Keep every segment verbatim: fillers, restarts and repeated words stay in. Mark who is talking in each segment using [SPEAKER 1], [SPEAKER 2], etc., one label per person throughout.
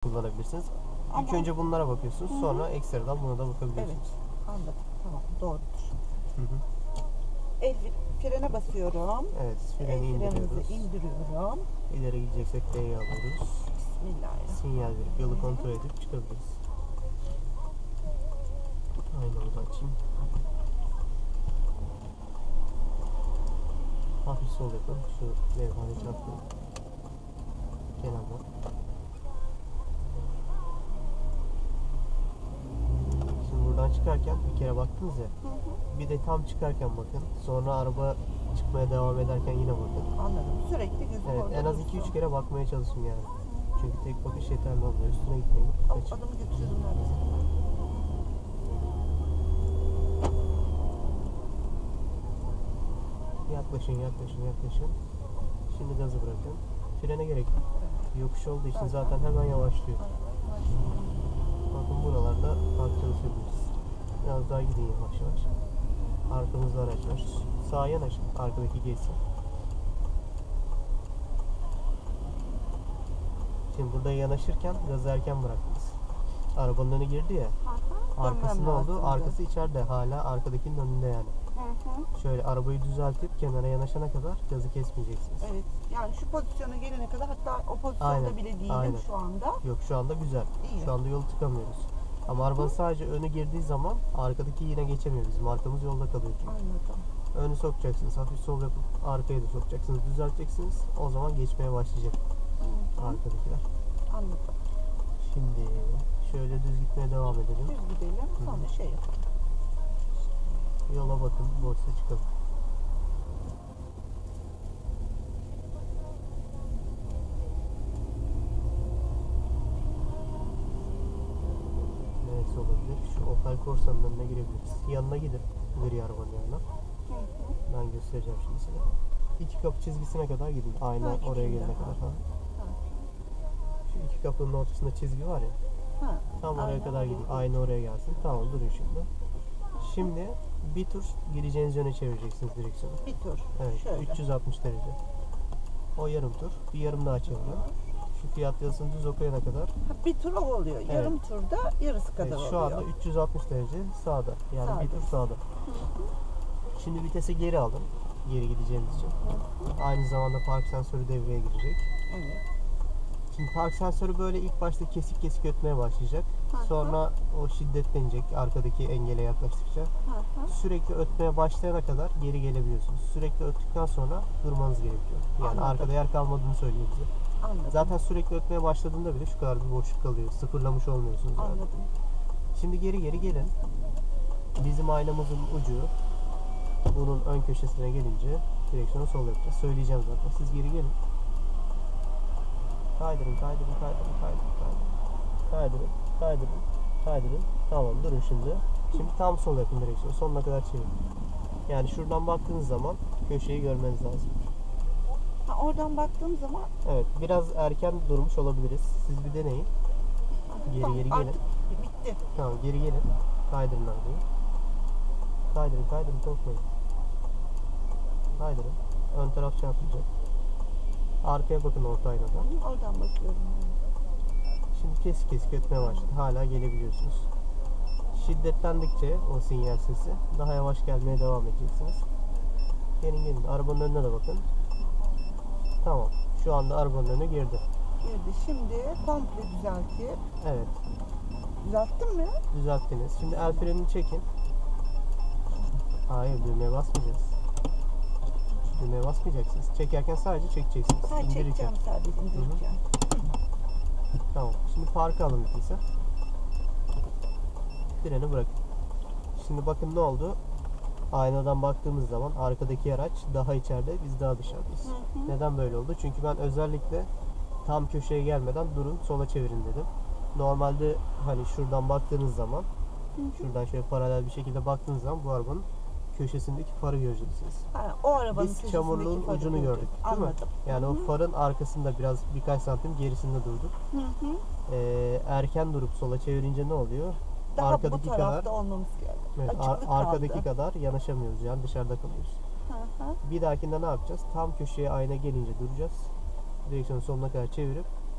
[SPEAKER 1] kullanabilirsiniz.
[SPEAKER 2] Ama...
[SPEAKER 1] İlk önce bunlara bakıyorsunuz. Hı-hı. Sonra ekstradan buna da bakabiliyorsunuz.
[SPEAKER 2] Evet. Anladım. Tamam. Doğrudur.
[SPEAKER 1] Hı hı.
[SPEAKER 2] El frene basıyorum.
[SPEAKER 1] Evet. Freni
[SPEAKER 2] El
[SPEAKER 1] indiriyoruz.
[SPEAKER 2] indiriyorum.
[SPEAKER 1] İleri gideceksek D'yi alıyoruz.
[SPEAKER 2] Bismillahirrahmanirrahim.
[SPEAKER 1] Sinyal verip yolu kontrol edip çıkabiliriz. Aynamızı açayım. Hafif sol yapın. Şu levhayı çarptım. Kenarda. Şimdi buradan çıkarken bir kere baktınız ya. Hı hı. Bir de tam çıkarken bakın. Sonra araba çıkmaya devam ederken yine bakın.
[SPEAKER 2] Anladım. Sürekli gözüm
[SPEAKER 1] evet,
[SPEAKER 2] orada.
[SPEAKER 1] En az iki üç kere bakmaya çalışın yani. Çünkü tek bakış yeterli olmuyor. Üstüne gitmeyin.
[SPEAKER 2] Kaçın. Adamı götürüyorum neredeyse.
[SPEAKER 1] Yaklaşın, yaklaşın, yaklaşın. Şimdi gazı bırakın. Frene gerek yok. Yokuş olduğu için zaten hemen yavaşlıyor. Bakın buralarda park çalışabiliriz. Biraz daha gidin yavaş yavaş. Arkamızda araç var. Sağa yanaşın. Arkadaki geçsin. Şimdi burada yanaşırken gazı erken bıraktınız. Arabanın önü girdi ya. Arkasında oldu. Arkası içeride. Hala arkadakinin önünde yani. Hı hı. Şöyle arabayı düzeltip kenara yanaşana kadar gazı kesmeyeceksiniz.
[SPEAKER 2] Evet. Yani şu pozisyona gelene kadar, hatta o pozisyonda
[SPEAKER 1] aynen,
[SPEAKER 2] bile değilim
[SPEAKER 1] aynen.
[SPEAKER 2] Şu anda.
[SPEAKER 1] Yok, şu anda güzel. İyi. Şu anda yolu tıkamıyoruz. Ama arabanın sadece önü girdiği zaman arkadaki yine geçemiyor. Bizim arkamız yolda kalıyor çünkü.
[SPEAKER 2] Anladım.
[SPEAKER 1] Önü sokacaksınız. Hafif sol yapıp arkayı da sokacaksınız. Düzelteceksiniz. O zaman geçmeye başlayacak. Hı hı. Arkadakiler.
[SPEAKER 2] Anladım.
[SPEAKER 1] Şimdi şöyle düz gitmeye devam edelim.
[SPEAKER 2] Düz gidelim. Sonra şey yapalım.
[SPEAKER 1] Yola bakın. Boşsa çıkalım. Neresi olabilir? Şu Opel Corsa'nın önüne girebiliriz. Yanına gidin. Gri arabanın yanına. Hı hı. Ben göstereceğim şimdi size. İki kapı çizgisine kadar gidin. Aynen ha, oraya gelene ha. kadar. Ha. Ha. Şu iki kapının ortasında çizgi var ya. Ha. Tam oraya aynen kadar gidin. Aynı oraya gelsin. Tamam, durun şimdi. Şimdi bir tur gideceğiniz yöne çevireceksiniz direksiyonu.
[SPEAKER 2] Bir tur.
[SPEAKER 1] Evet.
[SPEAKER 2] Şöyle.
[SPEAKER 1] üç yüz altmış derece. O yarım tur. Bir yarım daha çevirin. Şu fiyat yazısını düz okuyana kadar.
[SPEAKER 2] Ha, bir tur oluyor. Evet. Yarım turda yarısı kadar evet,
[SPEAKER 1] şu
[SPEAKER 2] oluyor.
[SPEAKER 1] Şu anda üç yüz altmış derece sağda. Yani sağda. Bir tur sağda. Hı hı. Şimdi vitesi geri alın. Geri gideceğiniz için. Hı hı. Aynı zamanda park sensörü devreye girecek. Evet. Şimdi park sensörü böyle ilk başta kesik kesik ötmeye başlayacak. Hı hı. Sonra o şiddetlenecek arkadaki engele yaklaştıkça. Hı hı. Sürekli ötmeye başlayana kadar geri gelebiliyorsunuz. Sürekli öttükten sonra durmanız gerekiyor. Yani anladım. Arkada yer kalmadığını söylüyor bize. Anladım. Zaten sürekli ötmeye başladığında bile şu kadar bir boşluk kalıyor. Sıfırlamış olmuyorsunuz. Yani.
[SPEAKER 2] Anladım.
[SPEAKER 1] Şimdi geri geri gelin. Bizim aynamızın ucu bunun ön köşesine gelince direksiyonu sol yapacağız. Söyleyeceğim zaten. Siz geri gelin. Kaydırın, kaydırın, kaydırın, kaydırın, kaydırın. Kaydırın, kaydırın, kaydırın. Tamam, durun şimdi. Şimdi tam sol yapın direksiyonu. Sonuna kadar çevirin. Yani şuradan baktığınız zaman köşeyi görmeniz lazım.
[SPEAKER 2] Ha, oradan baktığım zaman?
[SPEAKER 1] Evet, biraz erken durmuş olabiliriz. Siz bir deneyin. Geri tamam, geri gelin.
[SPEAKER 2] Artık bitti.
[SPEAKER 1] Tamam, geri gelin. Kaydırın arabayı. Kaydırın, kaydırın, korkmayın. Kaydırın. Ön taraf çarpılacak. Arkaya bakın orta aynadan.
[SPEAKER 2] Oradan bakıyorum.
[SPEAKER 1] Şimdi kesik kesik ötmeye başladı. Hala gelebiliyorsunuz. Şiddetlendikçe o sinyal sesi daha yavaş gelmeye devam edeceksiniz. Gelin gelin. Arabanın önüne de bakın. Tamam. Şu anda arabanın önüne girdi.
[SPEAKER 2] Girdi. Şimdi komple düzeltip.
[SPEAKER 1] Evet.
[SPEAKER 2] Düzelttin mi?
[SPEAKER 1] Düzelttiniz. Şimdi el frenini çekin. Hayır, düğmeye basmayacağız. Düğmeye basmayacaksınız. Çekerken sadece çekeceksiniz.
[SPEAKER 2] Ha, çekeceğim sadece, indireceğim.
[SPEAKER 1] Tamam. Şimdi parka alın bittiyse. Freni bırakın. Şimdi bakın ne oldu? Aynadan baktığımız zaman arkadaki araç daha içeride, biz daha dışarıdayız. Hı hı. Neden böyle oldu? Çünkü ben özellikle tam köşeye gelmeden durun, sola çevirin dedim. Normalde hani şuradan baktığınız zaman, hı hı. şuradan şöyle paralel bir şekilde baktığınız zaman bu arabanın köşesindeki farı göreceksiniz.
[SPEAKER 2] Ha, o arabanın
[SPEAKER 1] biz çamurluğun ucunu gördük, değil
[SPEAKER 2] Anladım.
[SPEAKER 1] mi? Yani hı-hı. O farın arkasında biraz birkaç santim gerisinde durduk. Hı hı. Ee, erken durup sola çevirince ne oluyor?
[SPEAKER 2] Daha
[SPEAKER 1] arkadaki
[SPEAKER 2] bu tarafta
[SPEAKER 1] kadar
[SPEAKER 2] olmamız gerekiyor.
[SPEAKER 1] evet, ar- arkadaki kadar yanaşamıyoruz, yani dışarıda kalıyoruz. Hı hı. Bir dahakinde ne yapacağız? Tam köşeye ayna gelince duracağız. Direksiyonu sonuna kadar çevirip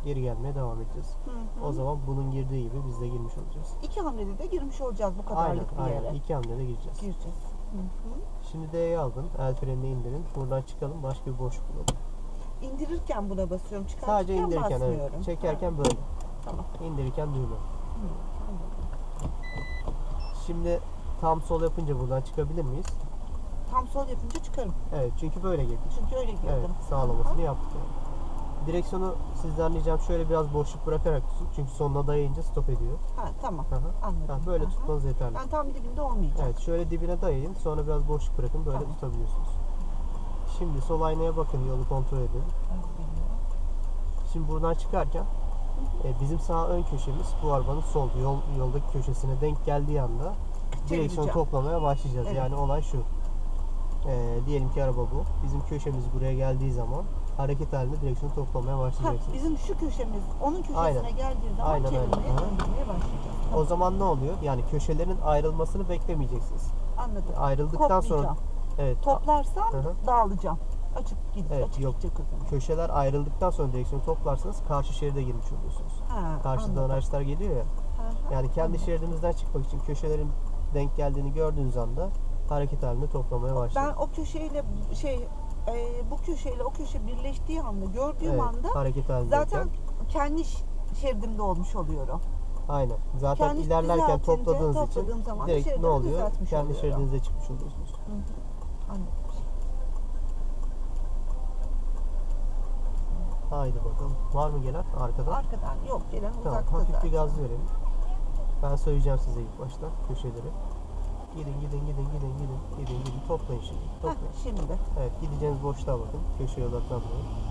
[SPEAKER 1] Geri gelmeye devam edeceğiz.
[SPEAKER 2] Hı hı.
[SPEAKER 1] O zaman bunun girdiği gibi biz de girmiş olacağız.
[SPEAKER 2] İki hamlede de girmiş olacağız bu
[SPEAKER 1] Aynen,
[SPEAKER 2] kadarlık bir yere.
[SPEAKER 1] aynen. İki hamlede gireceğiz.
[SPEAKER 2] Gireceğiz. Hı hı.
[SPEAKER 1] Şimdi D'yi aldın. El frenini indirin. Buradan çıkalım. Başka bir boşluk bulalım.
[SPEAKER 2] İndirirken buna basıyorum. Çıkartırken
[SPEAKER 1] Sadece indirirken,
[SPEAKER 2] basmıyorum.
[SPEAKER 1] evet. Çekerken
[SPEAKER 2] Ha,
[SPEAKER 1] böyle.
[SPEAKER 2] tamam.
[SPEAKER 1] İndirirken düğme.
[SPEAKER 2] Hı, anladım.
[SPEAKER 1] Şimdi tam sol yapınca buradan çıkabilir miyiz?
[SPEAKER 2] Tam sol yapınca çıkarım.
[SPEAKER 1] Evet, çünkü böyle girdik.
[SPEAKER 2] Çünkü öyle girdim.
[SPEAKER 1] Evet, sağlamasını yaptık yani. Direksiyonu sizden ricam şöyle biraz boşluk bırakarak tutun. Çünkü sonuna dayayınca stop ediyor.
[SPEAKER 2] Ha, tamam.
[SPEAKER 1] Hı hı.
[SPEAKER 2] Anladım.
[SPEAKER 1] Ha, böyle
[SPEAKER 2] Aha.
[SPEAKER 1] tutmanız yeterli.
[SPEAKER 2] Ben tam dibinde olmayacak.
[SPEAKER 1] Evet, şöyle dibine dayayın. Sonra biraz boşluk bırakın. Böyle
[SPEAKER 2] Tamam.
[SPEAKER 1] tutabiliyorsunuz. Şimdi sol aynaya bakın, yolu kontrol edin. Şimdi buradan çıkarken e, bizim sağ ön köşemiz bu arabanın sol yol yoldaki köşesine denk geldiği anda direksiyonu
[SPEAKER 2] Çevireceğim.
[SPEAKER 1] toplamaya başlayacağız.
[SPEAKER 2] Evet.
[SPEAKER 1] Yani olay şu. E, diyelim ki araba bu. Bizim köşemiz buraya geldiği zaman hareket halinde direksiyonu toplamaya
[SPEAKER 2] Ha,
[SPEAKER 1] başlayacaksınız.
[SPEAKER 2] bizim şu köşemiz onun köşesine
[SPEAKER 1] Aynen.
[SPEAKER 2] geldiği zaman
[SPEAKER 1] Aynen, aynen.
[SPEAKER 2] çevirmeye,
[SPEAKER 1] Aha.
[SPEAKER 2] döndürmeye başlayacağız.
[SPEAKER 1] O
[SPEAKER 2] Tamam.
[SPEAKER 1] zaman ne oluyor? Yani köşelerin ayrılmasını beklemeyeceksiniz.
[SPEAKER 2] Anladım.
[SPEAKER 1] Ayrıldıktan sonra
[SPEAKER 2] Kopmayacağım.
[SPEAKER 1] evet.
[SPEAKER 2] Toplarsam
[SPEAKER 1] Hı hı.
[SPEAKER 2] dağılacağım. Açık gidecek.
[SPEAKER 1] Evet,
[SPEAKER 2] açık
[SPEAKER 1] yok.
[SPEAKER 2] gidecek o zaman.
[SPEAKER 1] Köşeler ayrıldıktan sonra direksiyonu toplarsanız karşı şeride girmiş oluyorsunuz.
[SPEAKER 2] Ha,
[SPEAKER 1] Karşıdan
[SPEAKER 2] anladım.
[SPEAKER 1] araçlar geliyor ya.
[SPEAKER 2] Hı hı.
[SPEAKER 1] Yani kendi
[SPEAKER 2] Anladım.
[SPEAKER 1] şeridimizden çıkmak için köşelerin denk geldiğini gördüğünüz anda hareket halinde toplamaya
[SPEAKER 2] Ben
[SPEAKER 1] başlayın.
[SPEAKER 2] o köşeyle şey e, bu köşeyle o köşe birleştiği anda gördüğüm
[SPEAKER 1] Evet,
[SPEAKER 2] anda
[SPEAKER 1] hareket halindeyken.
[SPEAKER 2] zaten kendi ş- şeridimde olmuş oluyorum.
[SPEAKER 1] Aynen. Zaten
[SPEAKER 2] Kendi
[SPEAKER 1] ilerlerken
[SPEAKER 2] düzeltince,
[SPEAKER 1] topladığınız için
[SPEAKER 2] topladığım zaman
[SPEAKER 1] direkt ne
[SPEAKER 2] şeridimi
[SPEAKER 1] oluyor?
[SPEAKER 2] düzeltmiş
[SPEAKER 1] Kendi
[SPEAKER 2] oluyorum.
[SPEAKER 1] şeridinize çıkmış oluyorsunuz.
[SPEAKER 2] Hı hı. Anladım.
[SPEAKER 1] Haydi bakalım. Var mı gelen arkadan?
[SPEAKER 2] Arkadan yok gelen
[SPEAKER 1] Tamam,
[SPEAKER 2] uzakta
[SPEAKER 1] hafif
[SPEAKER 2] zaten.
[SPEAKER 1] bir gaz verelim. Ben söyleyeceğim size ilk başta köşeleri. Gidin gidin gidin gidin gidin gidin gidin toplayın şimdi.
[SPEAKER 2] Heh,
[SPEAKER 1] Toplayın.
[SPEAKER 2] şimdi.
[SPEAKER 1] Evet, gideceğiniz boşluğa bakın. Köşeye odaklanmayın.